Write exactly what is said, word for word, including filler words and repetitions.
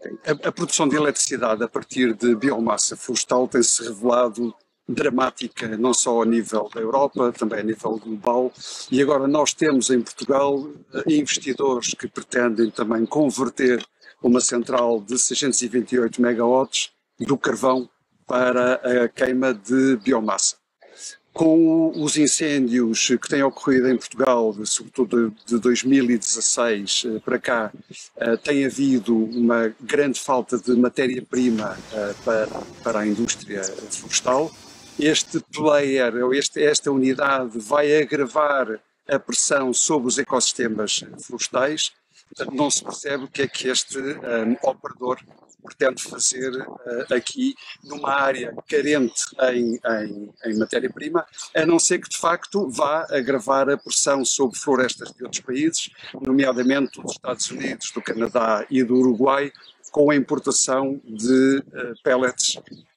A, a produção de eletricidade a partir de biomassa florestal tem-se revelado dramática, não só a nível da Europa, também a nível global, e agora nós temos em Portugal investidores que pretendem também converter uma central de seiscentos e vinte e oito megawatts do carvão para a queima de biomassa. Com os incêndios que têm ocorrido em Portugal, sobretudo de dois mil e dezasseis para cá, tem havido uma grande falta de matéria-prima para, para a indústria florestal. Este player, ou este, esta unidade vai agravar a pressão sobre os ecossistemas florestais. Portanto, não se percebe o que é que este um, operador pretende fazer uh, aqui numa área carente em, em, em matéria-prima, a não ser que de facto vá agravar a pressão sobre florestas de outros países, nomeadamente dos Estados Unidos, do Canadá e do Uruguai, com a importação de uh, pellets